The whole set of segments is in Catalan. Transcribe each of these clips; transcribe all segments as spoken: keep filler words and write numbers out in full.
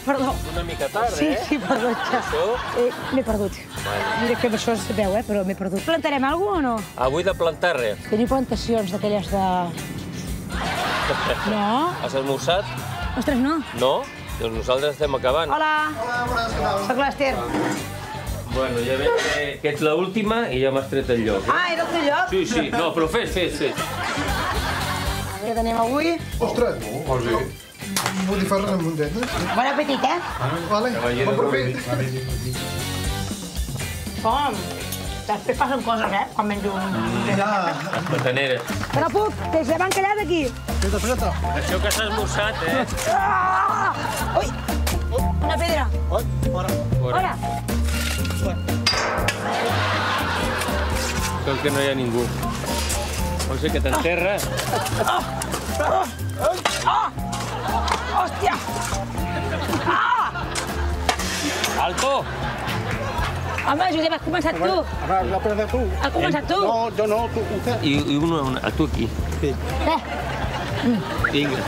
perdó. Una mica tard, Sí, eh? sí, perdó, ja. Eh, M'he perdut. Mira que amb això es veu, eh, però m'he perdut. Plantarem alguna cosa o no? Avui de plantar res. Teniu plantacions d'aquelles de... No? Has esmorzat? Ostres, no. No? Doncs nosaltres estem acabant. Hola. Hola, bones, què tal? Soc l'Ester. Bueno, ja veig que, que ets l'última i ja m'has tret el lloc. Eh? Ah, era el teu lloc? Sí, sí. No, però fes, fes, fes. Què tenim avui? Ostres, molt bé. Botifarres amb montetes. Bon apetit, eh? Vale, bon profit. Com? Després passen coses, eh? Quan menjo un... Ja. Les pataneres. Que no puc, que se van callar d'aquí. Preta, preta. Això que s'ha esmorzat, eh? Ah! Ui! Una pedra. Oi, fora. Fora. Sol que no hi ha ningú. Pot ser que t'enterra. Hòstia! Ah! Alto! Home, Josep, has començat tu. La preta tu. Has començat tu. No, jo no, tu, usted. I, i una, una, a tu aquí. Sí. Eh, Vinga.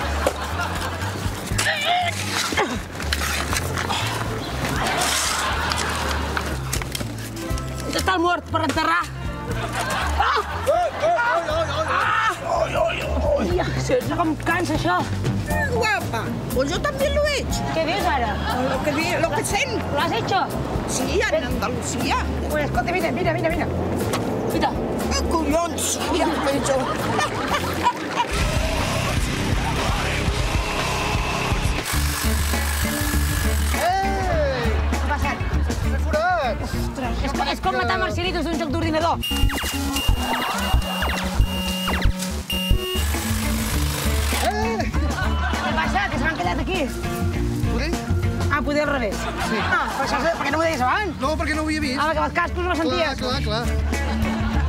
on està el mort per enterrar? Ah! Hòstia, no com cansa, això. Guapa, pues yo también lo he hecho. Què dius, ara? Lo que, vi- lo que sé. Lo has hecho? Sí, en Andalucía. Pues escolta, mira, mira, mira, mira. Mira. ¡Qué collons! Ja ho penso. Ei! Què ha passat? M'he forat! És, com- és com matar marcianitos d'un joc d'ordinador. Què ha passat? Que s'han quedat aquí. Poder? Ah, poder al revés. Sí. Ah, per això, per què no ho deies abans? No, perquè no ho havia vist. Ah, que els cascos no Clar, senties. clar, clar.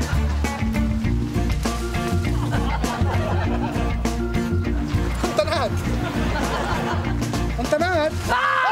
On t'ha anat? On t'ha anat?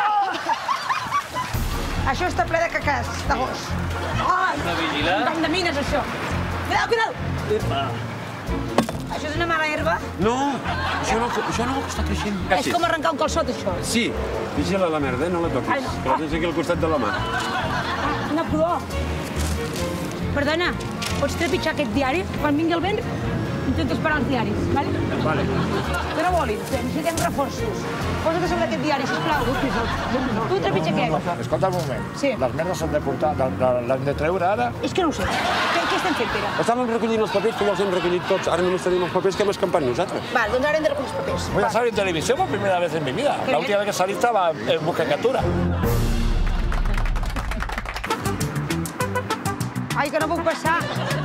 Això està ple de cacàs, de gos. Ai, Has de vigilar. un camp de mines, això. Cuidado, cuidado. Això és una mala herba. No, això no, això no està creixent. És com arrencar un calçot, això. Sí, vigila la merda, eh? No la toquis, Ai, no. que la tens aquí al costat de la mà. Una pudor. Perdona, pots trepitjar aquest diari? Quan vingui el vent, intento esperar els diaris, vale? Vale. Que no volis, necessitem reforços. Posa't a sobre aquest diari, sisplau. Tu trepitja aquest. Escolta un moment. Sí. Les merdes s'han de portar, de- de- l'hem de treure ara? És que no ho sé. Què, què estem fent, Pere? Estàvem recollint els papers, que ja els hem recollit tots. Ara només tenim els papers que hem escampat nosaltres. Val, doncs ara hem de recollir els papers. Voy a salir en televisión por primera vez en mi vida. Qué La bien. última vez que salí estaba en busca de captura. Ai, que no puc passar.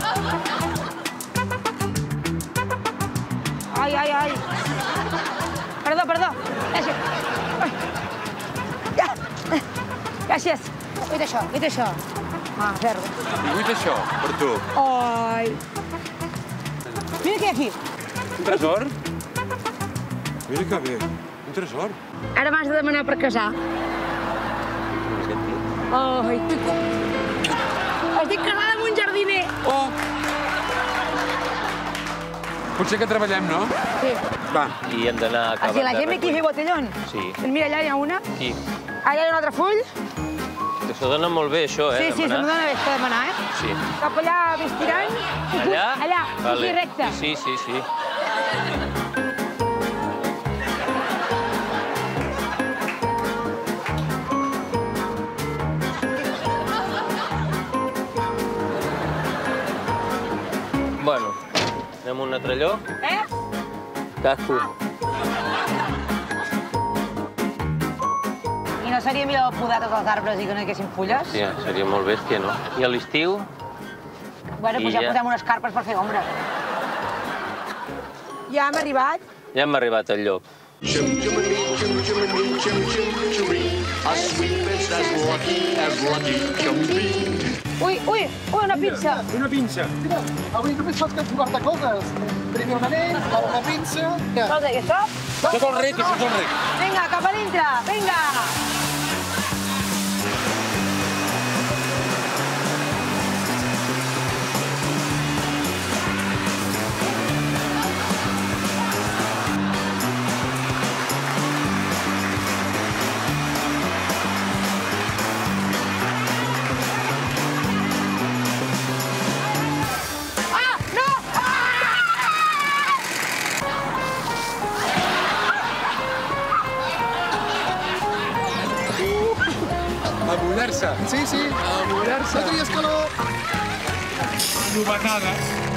Ai, ai, ai. Perdó, perdó. Gràcies. Ai. Ja. Gràcies. Vull això, vull això. Ah, ferro. Vull això, per tu. Ai. Mira què hi ha aquí. Un tresor? Mira que bé. Un tresor. Ara m'has de demanar per casar. Ai, estic casada amb un jardiner. Oh! Potser que treballem, no? Sí. Va. I hem d'anar acabant Així la de gent ve aquí a fer botellón. Sí. Doncs mira, allà hi ha una. Aquí. Allà hi ha un altre full. Això dona molt bé, això, eh? Sí, sí, se'm demanar. dona bé, per demanar, eh? Sí. Cap allà, ves tirant. Allà? Allà, Vale. així recte. Sí, sí, sí. Bueno, anem a un altre lloc. Eh? Casco. I no seria millor podar tots els arbres i que no hi haguessin fulles? Hòstia, seria molt bèstia, no? I a l'estiu? Bueno, I doncs ja ja. posem unes carpes per fer ombra. Ja hem arribat. Ja hem arribat al lloc. Ui, ui, ui, una pizza. Una pinça. Mira, avui només fas que jugar-te coses. Primer un anell, la pinça... Ja. Vols dir això? Tot el rec, tot el rec. Vinga, cap a dintre, vinga. A mullar-se. Sí, sí. A mullar-se. No tries calor. Novetada.